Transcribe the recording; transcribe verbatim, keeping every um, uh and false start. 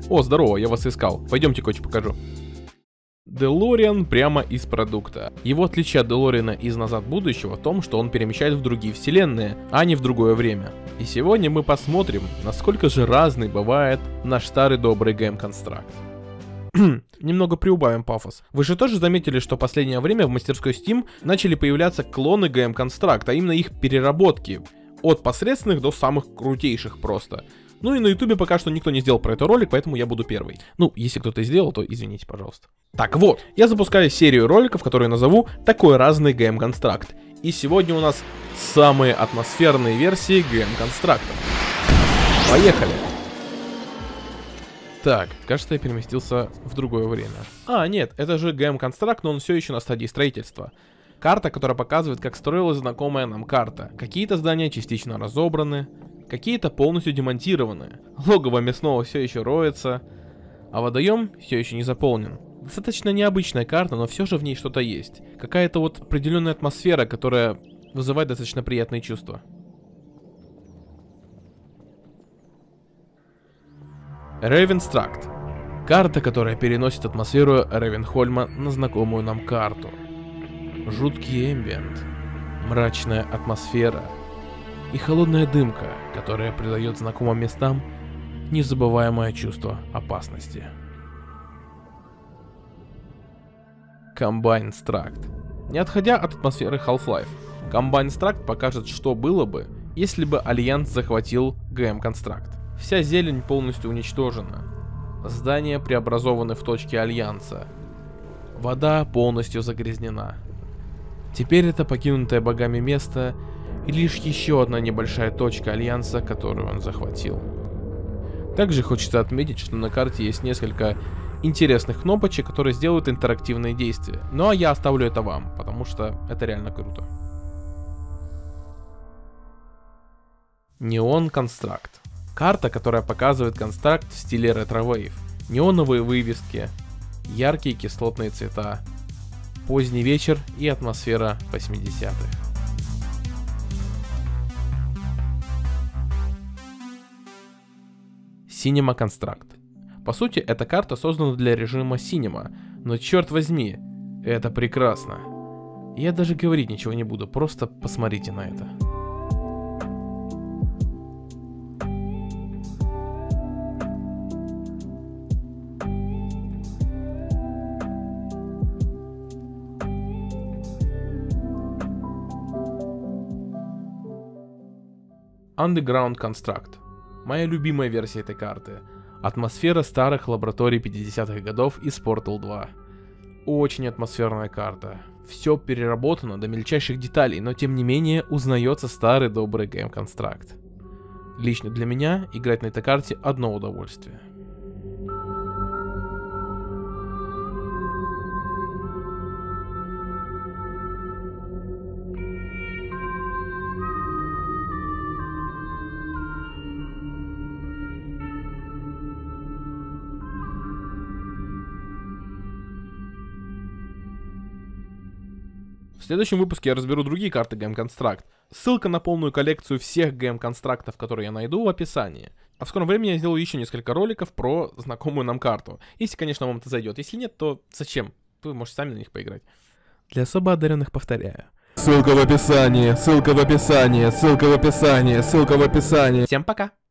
О, здорово, я вас искал. Пойдемте кое-что покажу. DeLorean прямо из продукта. Его отличие от DeLorean из «Назад в будущего» в том, что он перемещает в другие вселенные, а не в другое время. И сегодня мы посмотрим, насколько же разный бывает наш старый добрый гейм-констракт. Немного приубавим пафос. Вы же тоже заметили, что в последнее время в мастерской Steam начали появляться клоны гейм-констракт, а именно их переработки. От посредственных до самых крутейших просто. Ну и на ютубе пока что никто не сделал про это ролик, поэтому я буду первый. Ну, если кто-то сделал, то извините, пожалуйста. Так вот, я запускаю серию роликов, которые назову «Такой разный гейм-констракт». И сегодня у нас самые атмосферные версии гейм-констрактов. Поехали! Так, кажется, я переместился в другое время. А, нет, это же гейм-констракт, но он все еще на стадии строительства. Карта, которая показывает, как строилась знакомая нам карта. Какие-то здания частично разобраны, какие-то полностью демонтированы. Логово мясного все еще роется, а водоем все еще не заполнен. Достаточно необычная карта, но все же в ней что-то есть. Какая-то вот определенная атмосфера, которая вызывает достаточно приятные чувства. Рейвенстракт. Карта, которая переносит атмосферу Рейвенхольма на знакомую нам карту. Жуткий эмбиент, мрачная атмосфера и холодная дымка, которая придает знакомым местам незабываемое чувство опасности. Комбайнстракт. Не отходя от атмосферы Half-Life, Комбайнстракт покажет, что было бы, если бы Альянс захватил ГМ-констракт. Вся зелень полностью уничтожена. Здания преобразованы в точки Альянса. Вода полностью загрязнена. Теперь это покинутое богами место и лишь еще одна небольшая точка Альянса, которую он захватил. Также хочется отметить, что на карте есть несколько интересных кнопочек, которые сделают интерактивные действия. Ну а я оставлю это вам, потому что это реально круто. Неон Констракт. Карта, которая показывает констракт в стиле ретро-вейв. Неоновые вывески, яркие кислотные цвета, поздний вечер и атмосфера восьмидесятых. Cinema Construct. По сути, эта карта создана для режима Cinema, но черт возьми, это прекрасно. Я даже говорить ничего не буду, просто посмотрите на это. Underground Construct. Моя любимая версия этой карты. Атмосфера старых лабораторий пятидесятых годов из Portal два. Очень атмосферная карта. Все переработано до мельчайших деталей, но тем не менее узнается старый добрый гейм-констракт. Лично для меня играть на этой карте одно удовольствие. В следующем выпуске я разберу другие карты гейм-констракт. Ссылка на полную коллекцию всех гейм-констрактов, которые я найду, в описании. А в скором времени я сделаю еще несколько роликов про знакомую нам карту. Если, конечно, вам это зайдет. Если нет, то зачем? Вы можете сами на них поиграть. Для особо одаренных повторяю. Ссылка в описании, ссылка в описании, ссылка в описании, ссылка в описании. Всем пока!